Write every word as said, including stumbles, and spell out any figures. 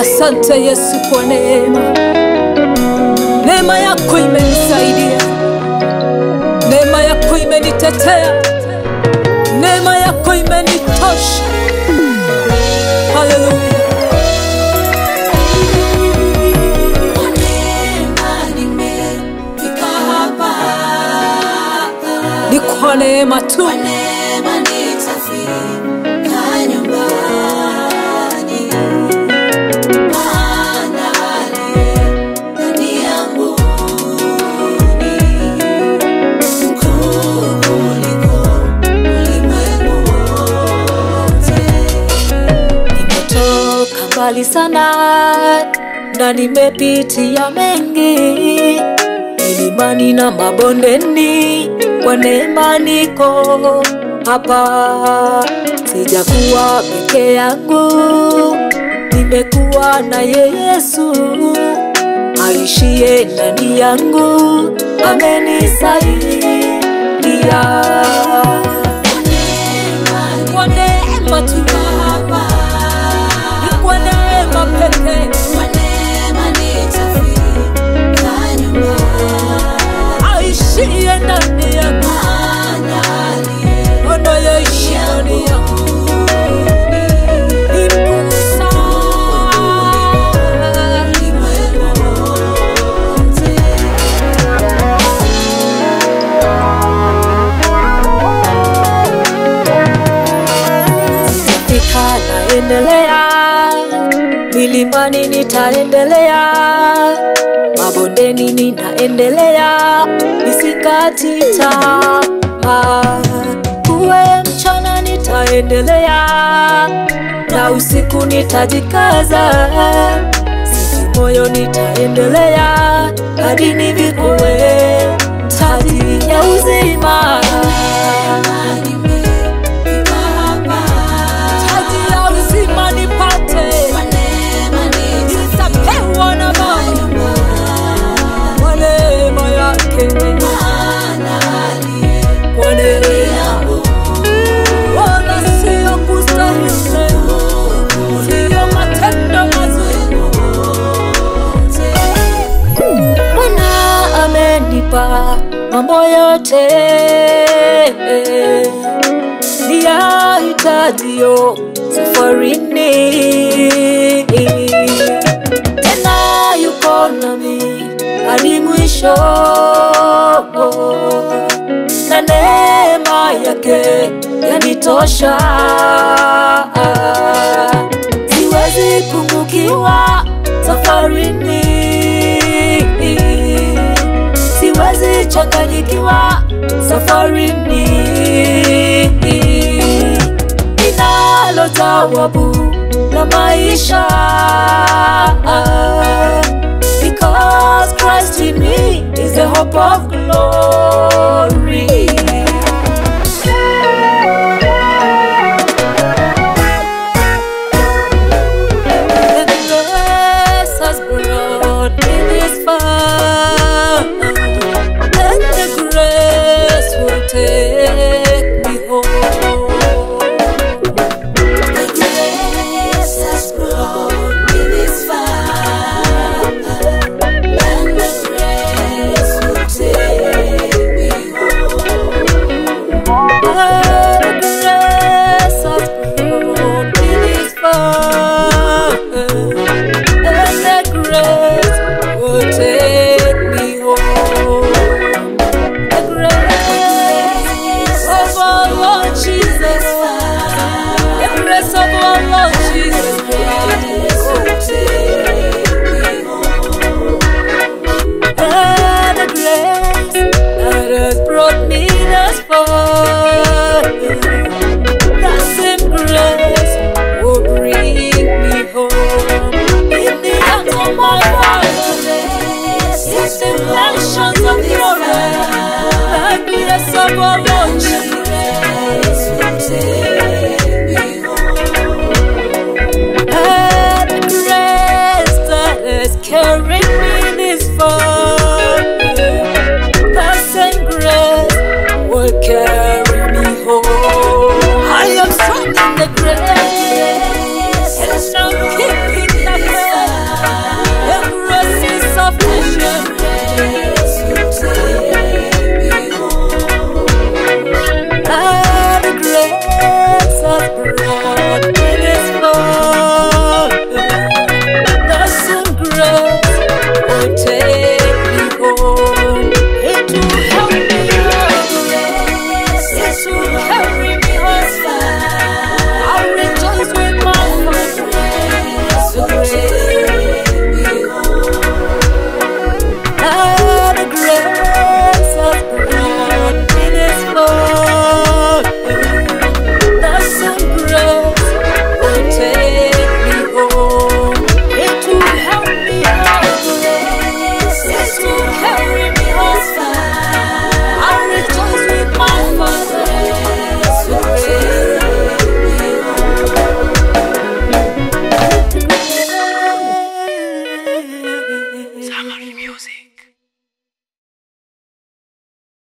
Asante Yesu kwa neema. Neema yako imenisaidia, neema yako imenitetea, neema yako imenitosha. Hallelujah. Ni kwa neema tu, kwa neema nitafika nyumbani. Maana aliye ndani yangu ni mkuu kuliko ulimwengu wote. Nimetoka mbali sana na nimepitia mengi, milimani na mabondeni, kwa neema niko hapa. Sijakuwa peke yangu, nimekuwa na Yesu aishiye ndani yangu, amenisaidia. Kwa neema tu hapa, kwa neema pekee, kwa neema nitafika nyumbani. Aishiye ndani yangu, ona yaishi ndani yangu, ni mkuu sana ulimwengu wote. Sitafika, naendelea, milimani nitaendelea, mabondeni ninaendelea, nisikati tamaa. Uwe mchana nitaendelea, na usiku nitajikaza, sisi moyo nitaendelea, hadi nivikue taji ya uzima. Taji ya uzima nipate, nitapewa na Baba kwa neema yake, kwa neema, wala sio kustahili, sio matendo mazuri. Bwana amenipa mambo yote niyahitajiyo safarini, tena yuko nami hadi mwisho, na neema yake yanitosha. Siwezi pungukiwa safarini, siwezi changanyikiwa safarini. Ninalo jawabu la maisha, because Christ in me is the hope of glory.